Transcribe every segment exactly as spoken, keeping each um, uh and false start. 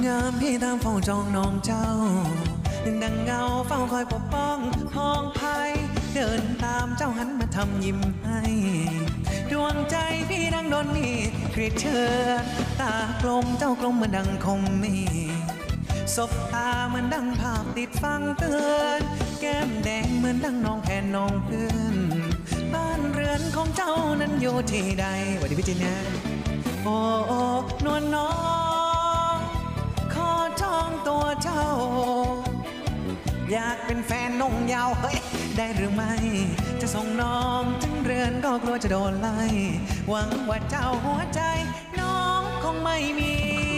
ยามพี่ตามเฝ้าจองน้องเจ้าดังเงาเฝ้าคอยปกป้องห้องภัยเดินตามเจ้าหันมาทำยิ้มให้ดวงใจพี่ดังโดนมีกรีดเชือตากลมเจ้ากลมเหมือนดังคมมีศบตาเหมือนดังภาพติดฟังเตือนแก้มแดงเหมือนดังน้องแผ่นน้องเพื่อนบ้านเรือนของเจ้านั้นอยู่ที่ใดสวัสดีพี่จินนะโอ้โอ้นวลน้องขอจองตัวเจ้าอยากเป็นแฟนน้องยาวเฮ้ยได้หรือไม่จะส่งน้องถึงเรือนก็กลัวจะโดนไล่หวังว่าเจ้าหัวใจน้องคงไม่มี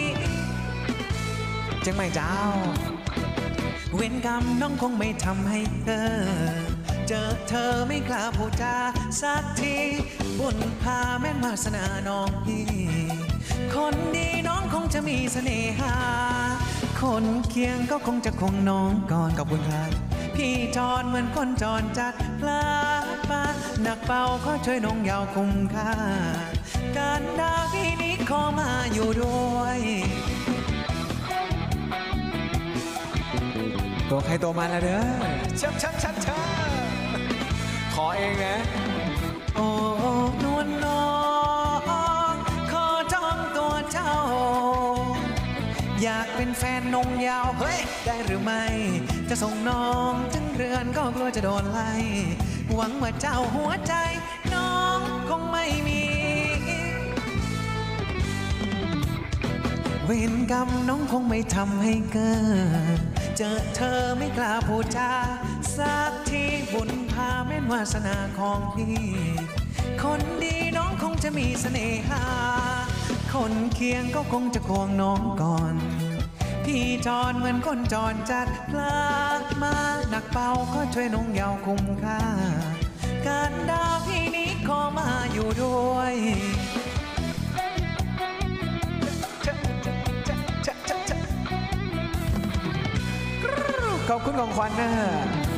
จังไม่เจ้าเว้นกรรมน้องคงไม่ทำให้เธอเจอเธอไม่กล้าพูดจาสักทีบุญพาแม่นวาสนาน้องพี่คนดีน้องคงจะมีเสน่หาคนเคียงก็คงจะคงน้องก่อนกับคุณครับพี่จอนเหมือนคนจรจัดพลาดมาหนักเบาก็ช่วยน้องยาวคุ้มค่าการดาพี่นี้ขอมาอยู่ด้วยตัวใครตัวมันละเด้อชับชับชับชับขอเองนะโอ้นวลน้องขอจองตัวเจ้าอยากเป็นแฟนนงยาวเฮ้ยได้หรือไม่จะส่งน้องถึงเรือนก็กลัวจะโดนไล่หวังว่าเจ้าหัวใจน้องคงไม่มีเวรกรรมน้องคงไม่ทำให้เกิดเจอเธอไม่กล้าพูดจาสักทีบุญพาแม่นวาสนาของพี่คนดีน้องคงจะมีเสน่หาคนเคียงก็คงจะควงน้องก่อนพี่จอนเหมือนคนจรจัดพลาดมาหนักเบาก็ช่วยน้องยาวคุ้มค่าการดาพี่นี้ขอมาอยู่ด้วยขอบคุณของขวัญนะ